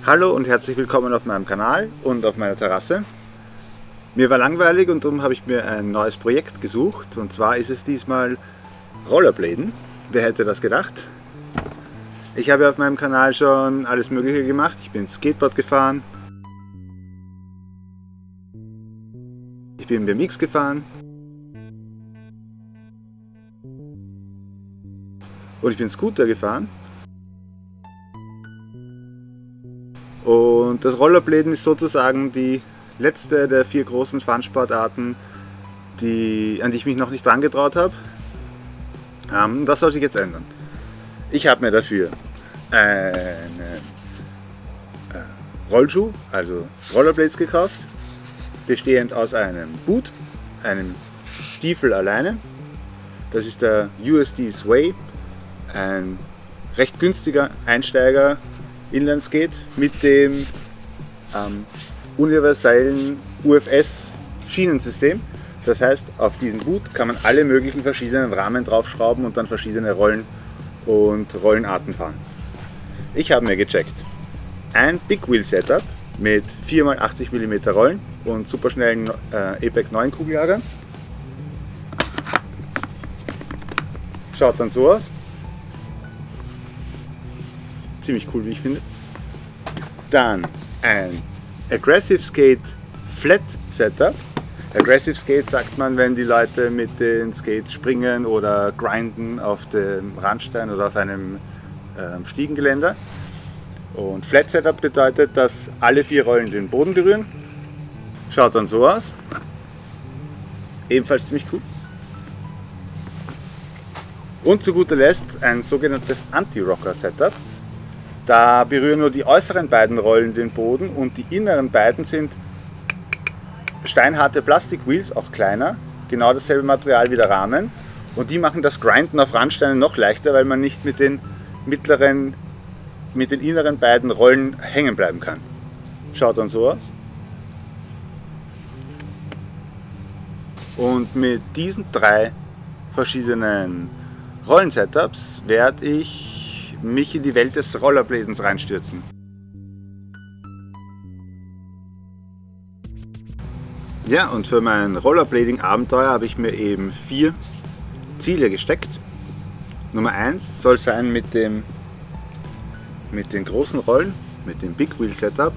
Hallo und herzlich willkommen auf meinem Kanal und auf meiner Terrasse. Mir war langweilig und darum habe ich mir ein neues Projekt gesucht, und zwar ist es diesmal Rollerbladen. Wer hätte das gedacht? Ich habe auf meinem Kanal schon alles Mögliche gemacht. Ich bin Skateboard gefahren, ich bin BMX gefahren und ich bin Scooter gefahren. Und das Rollerbladen ist sozusagen die letzte der 4 großen Fun-Sportarten, an die ich mich noch nicht herangetraut habe. Das soll sich jetzt ändern. Ich habe mir dafür einen Rollschuh, also Rollerblades, gekauft, bestehend aus einem Boot, einem Stiefel alleine. Das ist der USD Sway, ein recht günstiger Einsteiger Inlineskate mit dem universellen UFS Schienensystem. Das heißt, auf diesem Boot kann man alle möglichen verschiedenen Rahmen draufschrauben und dann verschiedene Rollen und Rollenarten fahren. Ich habe mir gecheckt ein Big Wheel Setup mit 4x80 mm Rollen und superschnellen APEC 9 Kugellager. Schaut dann so aus. Ziemlich cool, wie ich finde. Dann ein Aggressive Skate Flat Setup. Aggressive Skate sagt man, wenn die Leute mit den Skates springen oder grinden auf dem Randstein oder auf einem Stiegengeländer. Und Flat Setup bedeutet, dass alle 4 Rollen den Boden berühren. Schaut dann so aus. Ebenfalls ziemlich cool. Und zu guter Letzt ein sogenanntes Anti-Rocker Setup. Da berühren nur die äußeren beiden Rollen den Boden und die inneren beiden sind steinharte Plastik-Wheels, auch kleiner, genau dasselbe Material wie der Rahmen, und die machen das Grinden auf Randsteinen noch leichter, weil man nicht mit den inneren beiden Rollen hängen bleiben kann. Schaut dann so aus. Und mit diesen 3 verschiedenen Rollensetups werde ich mich in die Welt des Rollerbladens reinstürzen. Ja, und für mein Rollerblading-Abenteuer habe ich mir eben 4 Ziele gesteckt. Nummer 1 soll sein, mit den großen Rollen, mit dem Big Wheel Setup,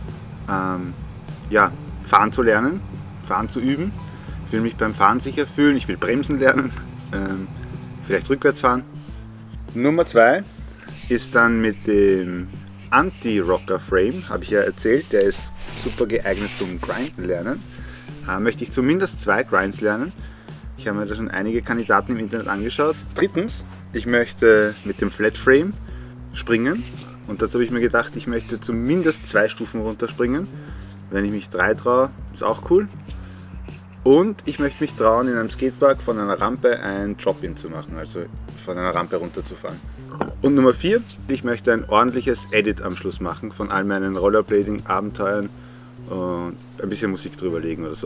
ja, fahren zu lernen, fahren zu üben. Ich will mich beim Fahren sicher fühlen, ich will bremsen lernen, vielleicht rückwärts fahren. Nummer 2 ist dann mit dem Anti-Rocker Frame, habe ich ja erzählt, der ist super geeignet zum Grinden lernen. Möchte ich zumindest 2 Grinds lernen. Ich habe mir da schon einige Kandidaten im Internet angeschaut. Drittens, ich möchte mit dem Flat Frame springen, und dazu habe ich mir gedacht, ich möchte zumindest 2 Stufen runterspringen. Wenn ich mich 3 traue, ist auch cool. Und ich möchte mich trauen, in einem Skatepark von einer Rampe ein Drop-In zu machen, also von einer Rampe runterzufahren. Und Nummer 4, ich möchte ein ordentliches Edit am Schluss machen von all meinen Rollerblading-Abenteuern und ein bisschen Musik drüber legen oder so.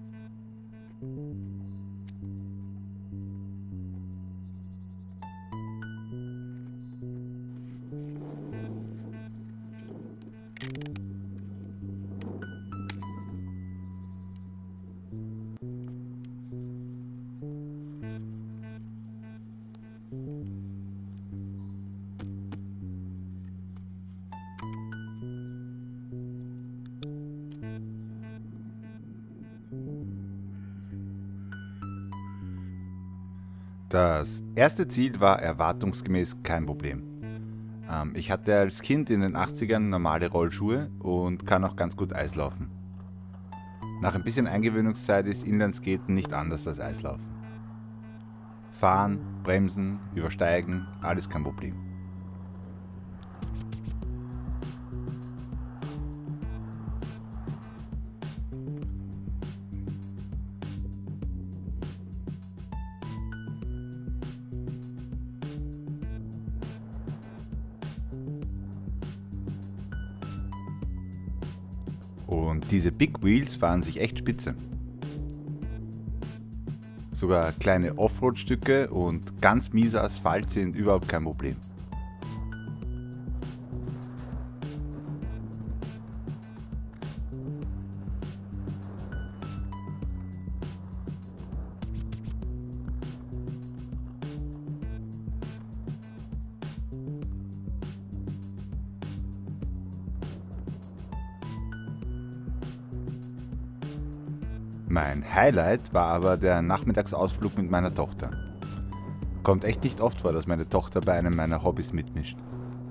Das erste Ziel war erwartungsgemäß kein Problem. Ich hatte als Kind in den 80ern normale Rollschuhe und kann auch ganz gut Eislaufen. Nach ein bisschen Eingewöhnungszeit ist Inlineskaten nicht anders als Eislaufen. Fahren, bremsen, übersteigen, alles kein Problem. Und diese Big Wheels fahren sich echt spitze. Sogar kleine Offroad-Stücke und ganz mieser Asphalt sind überhaupt kein Problem. Mein Highlight war aber der Nachmittagsausflug mit meiner Tochter. Kommt echt nicht oft vor, dass meine Tochter bei einem meiner Hobbys mitmischt.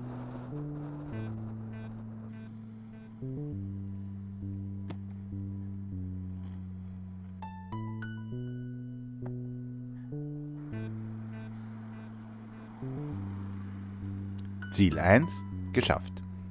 Ziel 1 geschafft.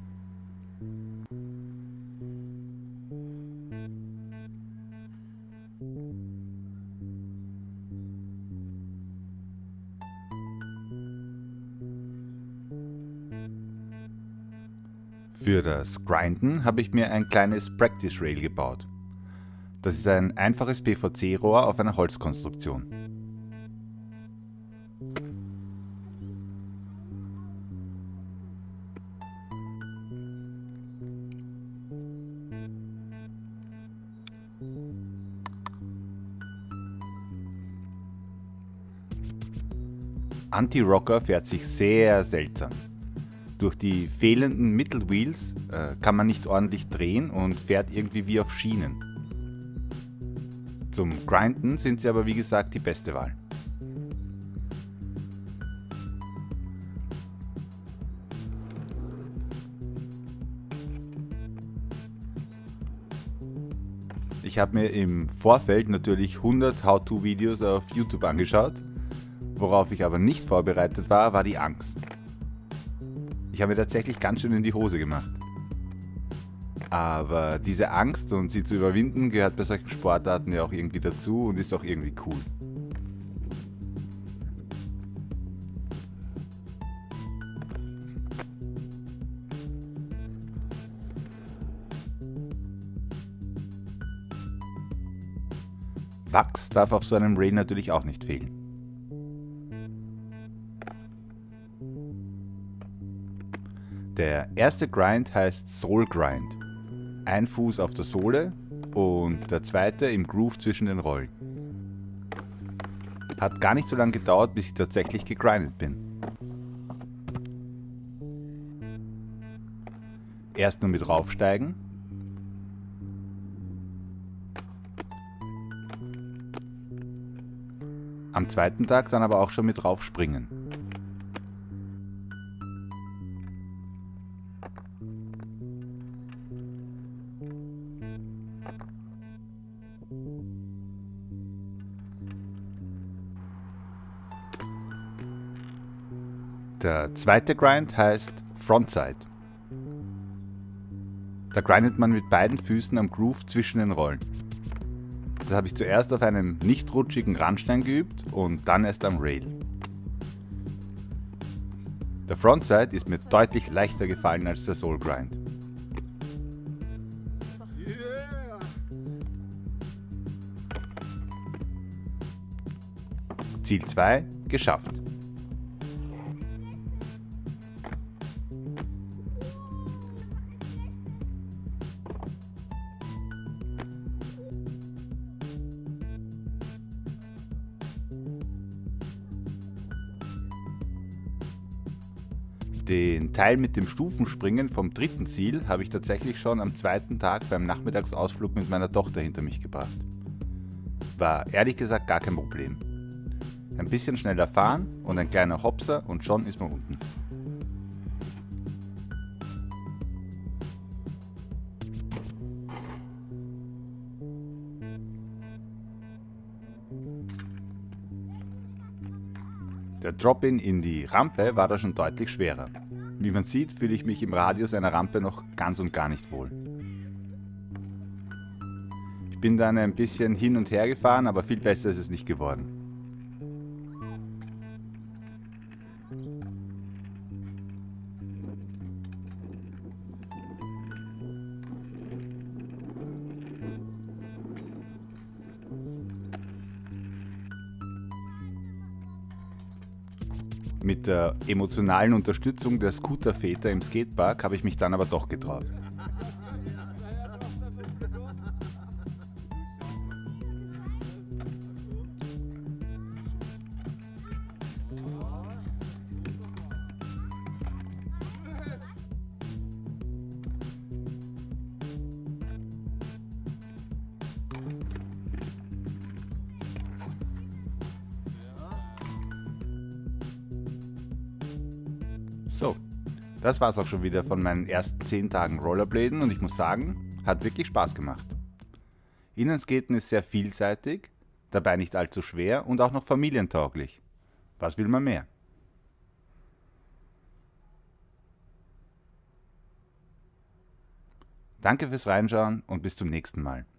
Für das Grinden habe ich mir ein kleines Practice Rail gebaut. Das ist ein einfaches PVC-Rohr auf einer Holzkonstruktion. Anti-Rocker fährt sich sehr seltsam. Durch die fehlenden Mittelwheels kann man nicht ordentlich drehen und fährt irgendwie wie auf Schienen. Zum Grinden sind sie aber wie gesagt die beste Wahl. Ich habe mir im Vorfeld natürlich 100 How-To-Videos auf YouTube angeschaut. Worauf ich aber nicht vorbereitet war, war die Angst. Ich habe mir tatsächlich ganz schön in die Hose gemacht. Aber diese Angst und sie zu überwinden gehört bei solchen Sportarten ja auch irgendwie dazu und ist auch irgendwie cool. Wachs darf auf so einem Rail natürlich auch nicht fehlen. Der erste Grind heißt Soul Grind. Ein Fuß auf der Sohle und der zweite im Groove zwischen den Rollen. Hat gar nicht so lange gedauert, bis ich tatsächlich gegrindet bin. Erst nur mit raufsteigen. Am zweiten Tag dann aber auch schon mit raufspringen. Der zweite Grind heißt Frontside. Da grindet man mit beiden Füßen am Groove zwischen den Rollen. Das habe ich zuerst auf einem nicht rutschigen Randstein geübt und dann erst am Rail. Der Frontside ist mir deutlich leichter gefallen als der Soul Grind. Ziel 2 geschafft. Den Teil mit dem Stufenspringen vom dritten Ziel habe ich tatsächlich schon am zweiten Tag beim Nachmittagsausflug mit meiner Tochter hinter mich gebracht. War ehrlich gesagt gar kein Problem. Ein bisschen schneller fahren und ein kleiner Hopser und schon ist man unten. Der Drop-In in die Rampe war da schon deutlich schwerer. Wie man sieht, fühle ich mich im Radius einer Rampe noch ganz und gar nicht wohl. Ich bin dann ein bisschen hin und her gefahren, aber viel besser ist es nicht geworden. Mit der emotionalen Unterstützung der Scooterväter im Skatepark habe ich mich dann aber doch getraut. So, das war's auch schon wieder von meinen ersten 10 Tagen Rollerbladen und ich muss sagen, hat wirklich Spaß gemacht. Inlineskaten ist sehr vielseitig, dabei nicht allzu schwer und auch noch familientauglich. Was will man mehr? Danke fürs Reinschauen und bis zum nächsten Mal.